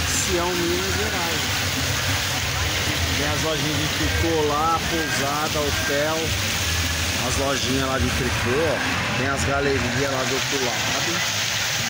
Sião, Minas Gerais. Tem as lojinhas de tricô lá, pousada, hotel, as lojinhas lá de tricô, ó. Tem as galerias lá do outro lado.